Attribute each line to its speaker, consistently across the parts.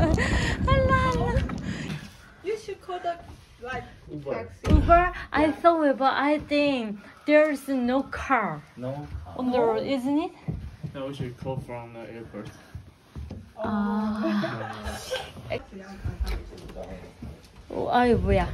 Speaker 1: You should call the like
Speaker 2: Uber.
Speaker 1: taxi.
Speaker 3: I thought it, but I think there's no car
Speaker 2: No.
Speaker 3: on the road, isn't it?
Speaker 2: No, we should call from the airport.
Speaker 3: 아유 뭐야.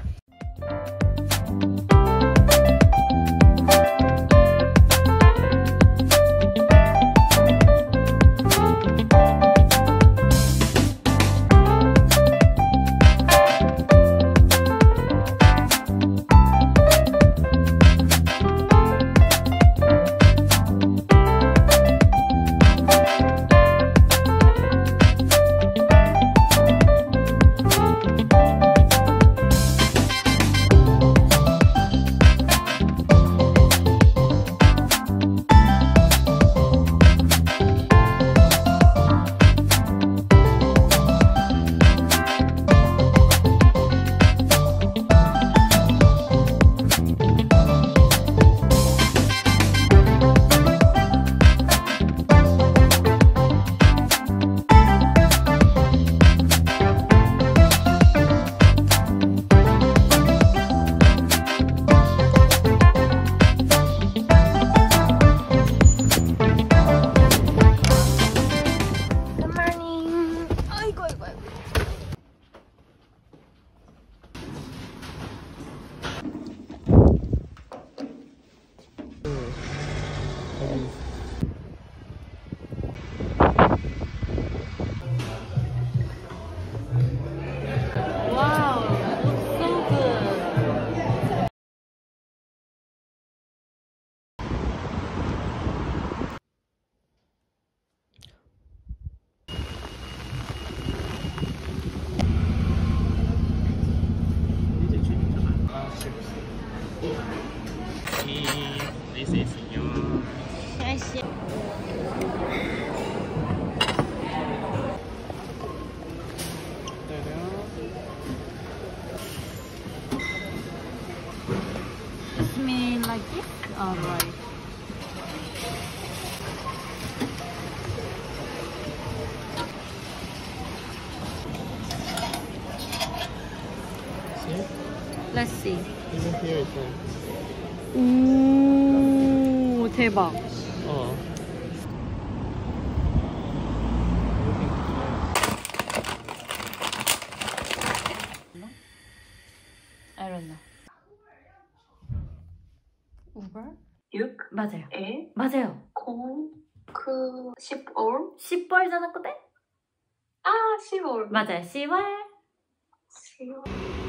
Speaker 2: This is your.
Speaker 3: 谢谢。 It's made like this? Alright.
Speaker 2: See?
Speaker 3: Let's see.
Speaker 2: Even here it's like.
Speaker 3: 오 대박.
Speaker 2: Oh.
Speaker 3: I don't know. Uber?
Speaker 1: 6,
Speaker 3: 맞아요.
Speaker 1: 1,
Speaker 3: 맞아요.
Speaker 1: 0, 10월?
Speaker 3: 10벌じゃなくて?
Speaker 1: 아, 10월.
Speaker 3: 맞아요. 10월.
Speaker 1: 10월.